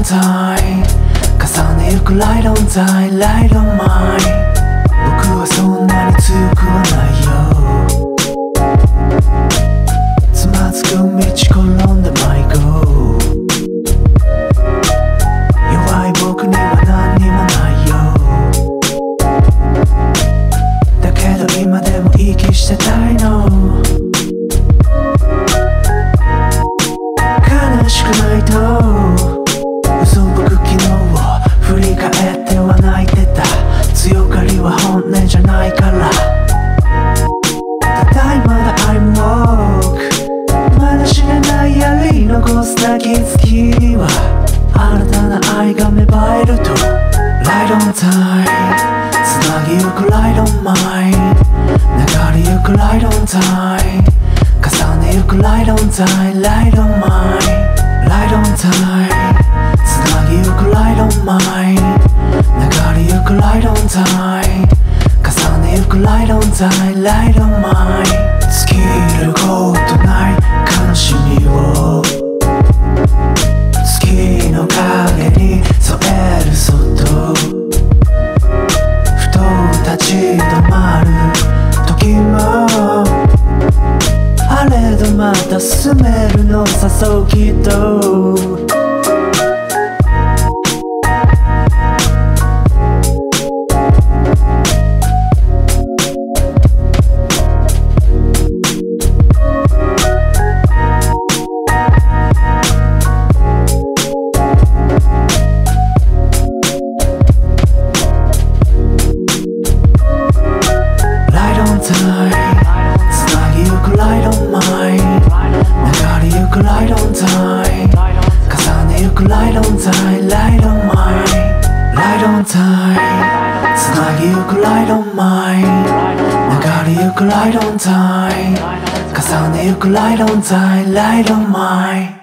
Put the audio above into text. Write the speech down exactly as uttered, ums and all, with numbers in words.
time 重ねゆくライドンタイムライドンマイ僕はそんなに強くはないよつまずく道転んで迷子弱い僕には何にもないよだけど今でも息してたいの悲しくないと嘘っぽく昨日を振り返っては泣いてた強がりは本音じゃないからただいまだ I'm walk まだ知らないやり残すだけ月には新たな愛が芽生えると Light on time つなぎゆく Light on mine 流れゆく Light on time 重ねゆく Light on time Light on mine Light on time つなぎゆく Light on mine 流れゆく Light on time 重ねゆく Light on time Light on mine 尽きることない悲しみを月の影に添えるそっとふと立ち止まる時もあれどまた進めるのさそうきっとLight on time 重ねゆく Light on time Light on mine Light on time つなぎゆく Light on mine 流れゆく Light on time 重ねゆく Light on time Light on mine